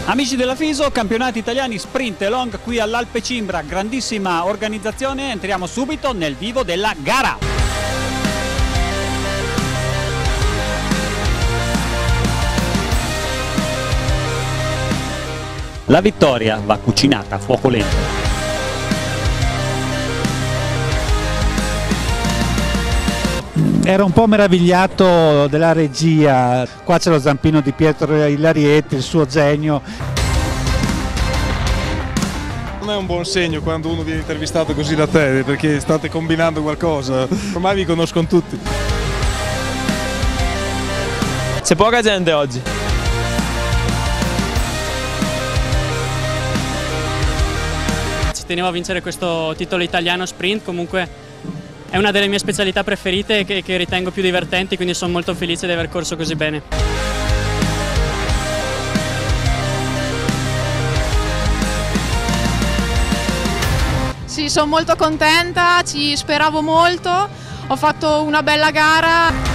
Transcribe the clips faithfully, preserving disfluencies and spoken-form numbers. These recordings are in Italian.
Amici della Fiso, campionati italiani sprint e long qui all'Alpe Cimbra, grandissima organizzazione, entriamo subito nel vivo della gara. La vittoria va cucinata a fuoco lento. Ero un po' meravigliato della regia, qua c'è lo zampino di Pietro Ilarietti, il suo genio. Non è un buon segno quando uno viene intervistato così da te, perché state combinando qualcosa, ormai vi conoscono tutti. C'è poca gente oggi. Ci tenevo a vincere questo titolo italiano sprint, comunque è una delle mie specialità preferite e che, che ritengo più divertenti, quindi sono molto felice di aver corso così bene. Sì, sono molto contenta, ci speravo molto, ho fatto una bella gara.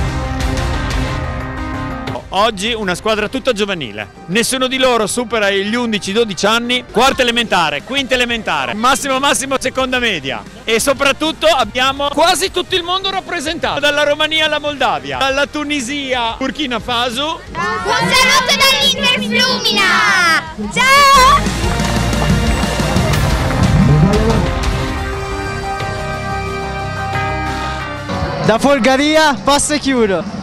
Oggi una squadra tutta giovanile, nessuno di loro supera gli undici dodici anni, quarta elementare, quinta elementare, massimo massimo seconda media e soprattutto abbiamo quasi tutto il mondo rappresentato, dalla Romania alla Moldavia, dalla Tunisia, Burkina Faso. Un saluto dall'Inter Flumina! Ciao! Da Folgaria passa e chiudo.